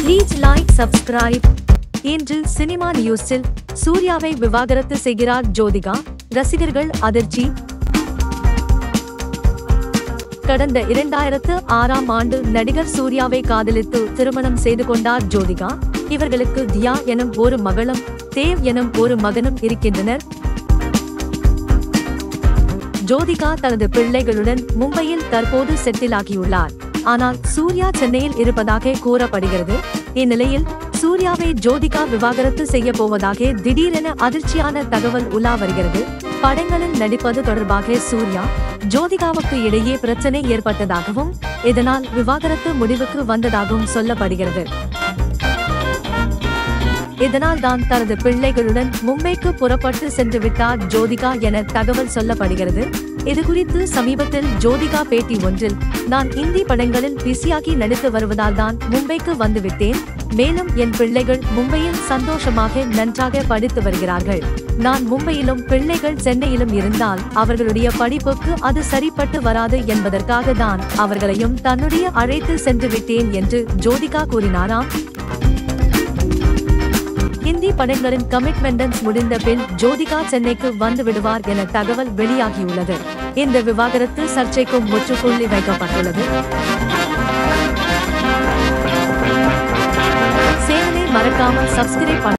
Please like, subscribe. இன்று cinema நியூஸில் சூர்யாவை விவாகரத்து செய்கிறார் ஜோதிகா, ரசிகர்கள் அதிர்ச்சி. கடந்த 2006ஆம் ஆண்டு நடிகர் சூர்யாவை காதலித்து திருமணம் செய்து கொண்டார் ஜோதிகா. இவர்களுக்கு தியா எனும் ஒரு மகளும் தேவ் எனும் ஒரு மகனும் இருக்கின்றனர். ஜோதிகா தனது பிள்ளைகளுடன் மும்பையில் தற்போது செட்டில் ஆகியுள்ளார். ஆனால் சூர்யா சென்னையில் இருப்பதாக கூறப்படுகிறது. இந்நிலையில் சூர்யாவை ஜோதிகா விவாகரத்து செய்ய போவதாக திடீரென அதிர்ச்சியான தகவல் உலா வருகிறது. படங்களில் நடிப்பது தொடர்பாக சூர்யா, ஜோதிகாவுக்கு இடையே பிரச்சனை ஏற்பட்டதாகவும் இதனால் விவாகரத்து முடிவுக்கு வந்ததாகவும் சொல்லப்படுகிறது. இதனால் தான் தனது பிள்ளைகளுடன் மும்பைக்கு புறப்பட்டு சென்று விட்டார் ஜோதிகா என தகவல் சொல்லப்படுகிறது. இதுகுறித்து சமீபத்தில் ஜோதிகா பேட்டி ஒன்றில், நான் இந்தி படங்களில் பிஸியாகி நடித்து வருவதால் தான் மும்பைக்கு வந்துவிட்டேன். மேலும் என் பிள்ளைகள் மும்பையில் சந்தோஷமாக நன்றாக படித்து வருகிறார்கள். நான் மும்பையிலும் பிள்ளைகள் சென்னையிலும் இருந்தால் அவர்களுடைய படிப்புக்கு அது சரிப்பட்டு வராது என்பதற்காக தான் அவர்களையும் தன்னுடைய அழைத்து சென்று விட்டேன் என்று ஜோதிகா கூறினாராம். இந்தி படங்களின் கமிட்மெண்டன்ஸ் முடிந்த பின் ஜோதிகா சென்னைக்கு வந்து விடுவார் என தகவல் வெளியாகியுள்ளது. இந்த விவாகரத்து சர்ச்சைக்கும் முற்றுப்புள்ளி வைக்கப்பட்டுள்ளது. சேனலை மறக்காமல் சப்ஸ்கிரைப்